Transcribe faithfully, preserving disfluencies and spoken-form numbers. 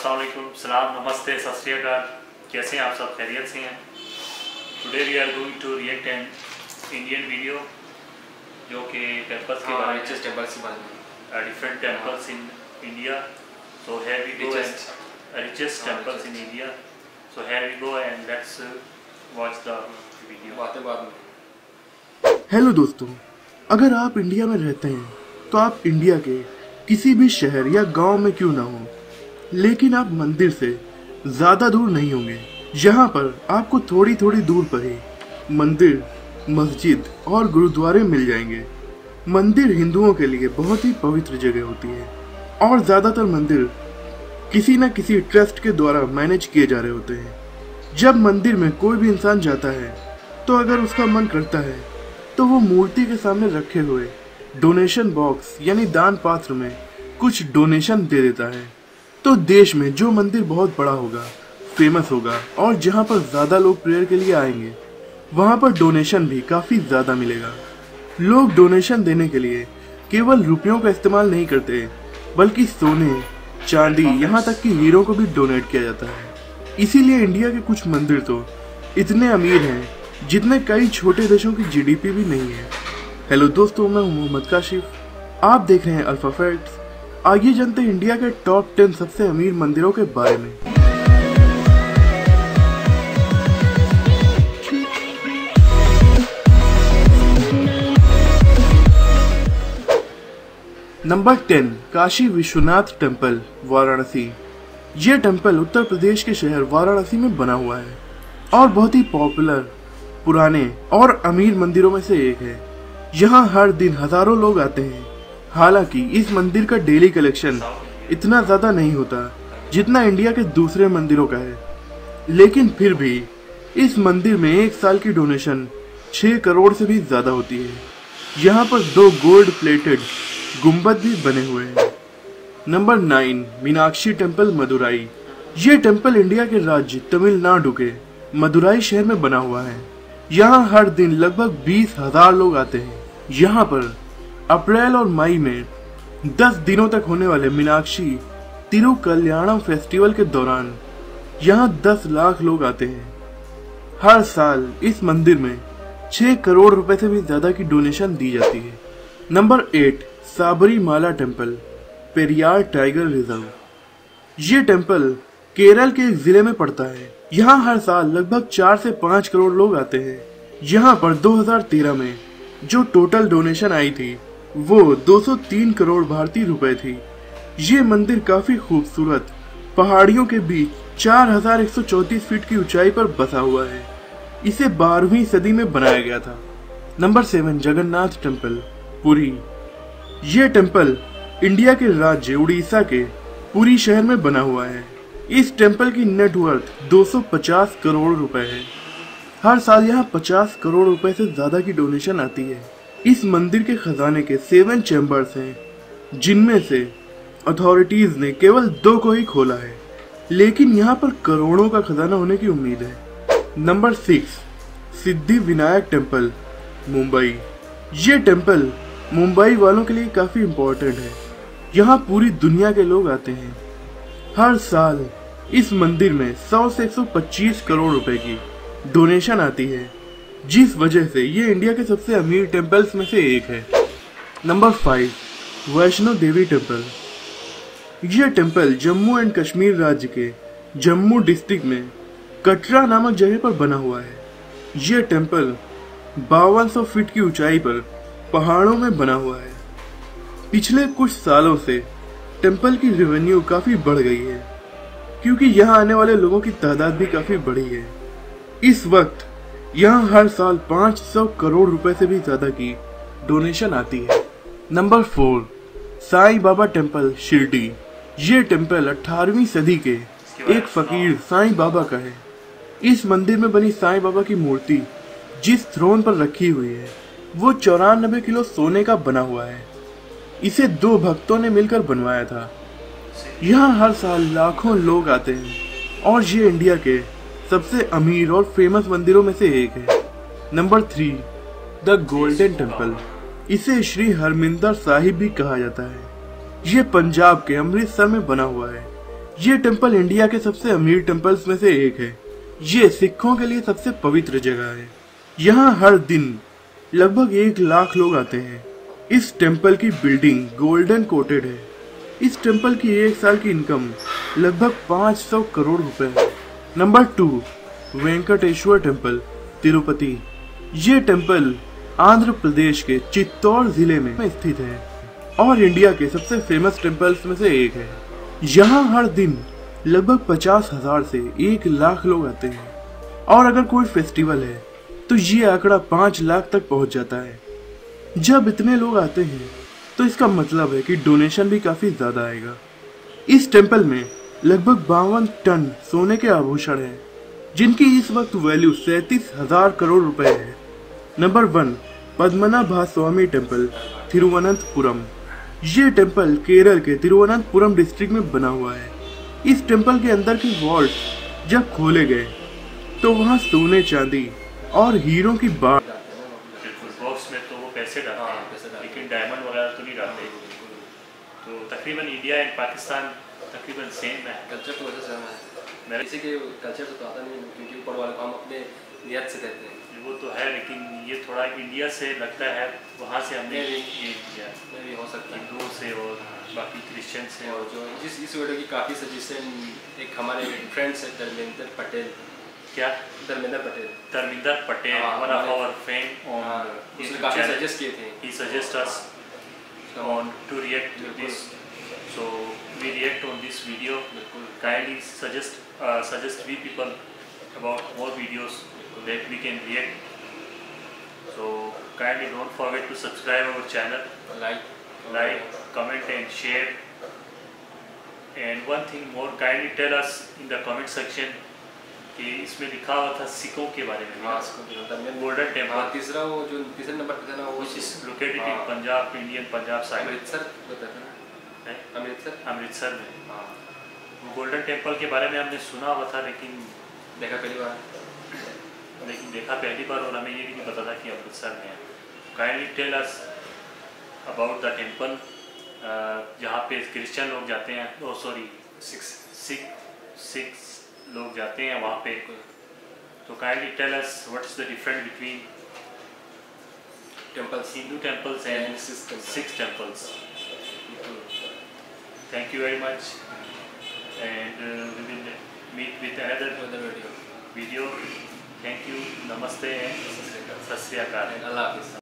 अस्सलाम वालेकुम, सलाम, नमस्ते, सत श्री अकाल। कैसे हैं आप सब? खैरियत से हैं? Today we are going to react an Indian video जो कि टेम्पल्स के बारे में, रिचेस्ट टेम्पल्स के बारे में, different temples in India. So here we go, richest temples in India. So here we go and let's watch the video. बातें बाद में। हेलो दोस्तों, अगर आप इंडिया में रहते हैं तो आप इंडिया के किसी भी शहर या गांव में क्यों ना हो, लेकिन आप मंदिर से ज़्यादा दूर नहीं होंगे। यहाँ पर आपको थोड़ी थोड़ी दूर पर ही मंदिर, मस्जिद और गुरुद्वारे मिल जाएंगे। मंदिर हिंदुओं के लिए बहुत ही पवित्र जगह होती है और ज़्यादातर मंदिर किसी न किसी ट्रस्ट के द्वारा मैनेज किए जा रहे होते हैं। जब मंदिर में कोई भी इंसान जाता है तो अगर उसका मन करता है तो वो मूर्ति के सामने रखे हुए डोनेशन बॉक्स यानी दान पात्र में कुछ डोनेशन दे देता है। तो देश में जो मंदिर बहुत बड़ा होगा, फेमस होगा और जहाँ पर ज़्यादा लोग प्रेयर के लिए आएंगे, वहाँ पर डोनेशन भी काफ़ी ज़्यादा मिलेगा। लोग डोनेशन देने के लिए केवल रुपयों का इस्तेमाल नहीं करते, बल्कि सोने, चांदी, यहाँ तक कि हीरो को भी डोनेट किया जाता है। इसीलिए इंडिया के कुछ मंदिर तो इतने अमीर हैं जितने कई छोटे देशों की जीडीपी भी नहीं है। हेलो दोस्तों, मैं हूं मोहम्मद काशिफ, आप देख रहे हैं अल्फा फैक्ट्स। आइए जानते हैं इंडिया के टॉप टेन सबसे अमीर मंदिरों के बारे में। Number ten, Kashi Vishwanath temple, Varanasi. ये टेम्पल उत्तर प्रदेश के शहर वाराणसी में बना हुआ है और बहुत ही पॉपुलर, पुराने और अमीर मंदिरों में से एक है। यहाँ हर दिन हजारों लोग आते हैं। हालांकि इस मंदिर का डेली कलेक्शन इतना ज़्यादा नहीं होता जितना इंडिया के दूसरे मंदिरों का है, लेकिन फिर भी इस मंदिर में एक साल की डोनेशन छः करोड़ से भी ज़्यादा होती है। यहाँ पर दो गोल्ड प्लेटेड गुंबद भी बने हुए हैं। Number nine, Meenakshi temple, Madurai. ये टेम्पल इंडिया के राज्य तमिलनाडु के मदुराई शहर में बना हुआ है। यहाँ हर दिन लगभग बीस हजार लोग आते हैं। यहाँ पर अप्रैल और मई में दस दिनों तक होने वाले मीनाक्षी तिरुकल्याणम फेस्टिवल के दौरान यहाँ दस लाख लोग आते हैं। हर साल इस मंदिर में छह करोड़ रुपए से भी ज्यादा की डोनेशन दी जाती है। Number eight, Sabarimala temple, Periyar tiger reserve. ये टेम्पल केरल के एक जिले में पड़ता है। यहाँ हर साल लगभग चार से पाँच करोड़ लोग आते हैं। यहाँ पर दो हज़ार तेरह में जो टोटल डोनेशन आई थी वो दो सौ तीन करोड़ भारतीय रुपए थी। ये मंदिर काफी खूबसूरत पहाड़ियों के बीच चार हज़ार एक सौ चौंतीस फीट की ऊंचाई पर बसा हुआ है। इसे बारहवीं सदी में बनाया गया था। Number seven, Jagannath temple, Puri. ये टेम्पल इंडिया के राज्य उड़ीसा के पुरी शहर में बना हुआ है। इस टेम्पल की नेटवर्थ दो सौ पचास करोड़ रुपए है। हर साल यहाँ पचास करोड़ रुपए से ज्यादा की डोनेशन आती है। इस मंदिर के खजाने के सेवन चैम्बर्स हैं, जिनमें से अथॉरिटीज ने केवल दो को ही खोला है, लेकिन यहाँ पर करोड़ों का खजाना होने की उम्मीद है। Number six, Siddhi Vinayak temple, Mumbai. ये टेम्पल मुंबई वालों के लिए काफी इम्पोर्टेंट है। यहाँ पूरी दुनिया के लोग आते हैं। हर साल इस मंदिर में सौ से एक सौ पच्चीस करोड़ रुपए की डोनेशन आती है, जिस वजह से ये इंडिया के सबसे अमीर टेम्पल्स में से एक है। Number five, Vaishno Devi temple. यह टेम्पल जम्मू एंड कश्मीर राज्य के जम्मू डिस्ट्रिक्ट में कटरा नामक जगह पर बना हुआ है। यह टेम्पल बावन सौ फीट की ऊंचाई पर पहाड़ों में बना हुआ है। पिछले कुछ सालों से टेम्पल की रेवेन्यू काफी बढ़ गई है, क्योंकि यहाँ आने वाले लोगों की तादाद भी काफी बढ़ी है। इस वक्त यहाँ हर साल पाँच सौ करोड़ रुपए से भी ज्यादा की डोनेशन आती है। Number four, Sai Baba temple, Shirdi. ये टेम्पल अठारहवीं सदी के एक फकीर साईं बाबा का है। इस मंदिर में बनी साईं बाबा की मूर्ति जिस थ्रोन पर रखी हुई है वो चौरानबे किलो सोने का बना हुआ है। इसे दो भक्तों ने मिलकर बनवाया था। यहाँ हर साल लाखों लोग आते हैं और ये इंडिया के सबसे अमीर और फेमस मंदिरों में से एक है। Number three, the golden temple. इसे श्री हरमिंदर साहिब भी कहा जाता है। ये पंजाब के अमृतसर में बना हुआ है। ये टेम्पल इंडिया के सबसे अमीर टेम्पल्स में से एक है। ये सिखों के लिए सबसे पवित्र जगह है। यहाँ हर दिन लगभग एक लाख लोग आते हैं। इस टेम्पल की बिल्डिंग गोल्डन कोटेड है। इस टेम्पल की एक साल की इनकम लगभग पाँच सौ करोड़ रुपए है। Number two, Venkateswara temple, Tirupati. ये टेम्पल आंध्र प्रदेश के चित्तौड़ जिले में स्थित है और इंडिया के सबसे फेमस टेम्पल्स में से एक है। यहाँ हर दिन लगभग पचास हजार से एक लाख लोग आते हैं और अगर कोई फेस्टिवल है तो ये आंकड़ा पाँच लाख तक पहुँच जाता है। जब इतने लोग आते हैं तो इसका मतलब है कि डोनेशन भी काफी ज्यादा आएगा। इस टेम्पल में लगभग बावन टन सोने के आभूषण हैं, जिनकी इस वक्त वैल्यू सैंतीस हजार करोड़ रुपए है। Number one, Padmanabha Swamy temple, Thiruvananthapuram. ये टेम्पल केरल के तिरुवनंतपुरम डिस्ट्रिक्ट में बना हुआ है। इस टेम्पल के अंदर के वॉल्ट जब खोले गए तो वहाँ सोने, चांदी और हीरों की बाढ़। बॉक्स में तो वो पैसे डालते हाँ, हैं, पैसे डालते हैं। लेकिन डायमंड वगैरह तो नहीं डालते। तो तकरीबन इंडिया एंड पाकिस्तान तकरीबन सेम है। कल्चर तो वैसे सेम है, मेरा किसी के कल्चर से तो आता नहीं, क्योंकि ऊपर वाले को हम अपने नियत से देते हैं। वो तो है, लेकिन ये थोड़ा इंडिया से लगता है, वहाँ से हमने नहीं, ये किया में भी हो सकता है। हिंदुओं से और बाकी क्रिश्चियन से। और जो जिस इस वीडियो की काफ़ी सजेशन एक हमारे फ्रेंड्स है धर्मेंद्र पटेल, क्या धर्मेंद्र पटेल धर्मेंद्र पटेल, हाँ, वन ऑफ हमारे- आवर फ्रेंड ऑन हाँ, उसने काफ़ी सजेस्ट किए थे। he suggest us on to react to this, so we react on this video. बिल्कुल Kindly suggest uh, suggest we people about more videos that we can react. So kindly don't forget to subscribe our channel, like like, comment and share. And one thing more, kindly tell us in the comment section कि इसमें लिखा हुआ था सिखों के बारे में। हाँ इसको धर्मेंद्र गोल्डन हाँ टेम्पल तीसरा वो जो तीसरे नंबर पे था ना वो which is located in हाँ, पंजाब, इंडियन पंजाब साइड अमृतसर बताया ना, है, अमृतसर अमृतसर में। हाँ गोल्डन टेम्पल के बारे में हमने सुना हुआ था, लेकिन देखा पहली बार। लेकिन देखा पहली बार, और हमें ये भी नहीं पता था कि अमृतसर में है। Kindly tell us about the temple जहाँ पे क्रिश्चियन लोग जाते हैं, oh sorry six Sikh Sikh लोग जाते हैं वहाँ पे। तो kindly tell us what is the difference between temples Hindu temples and And Sikh temples. Sikh temples. Thank you very much, and uh, we will meet with another other video video. Thank you, namaste and sat sri akal. अल्लाह हाफिज़।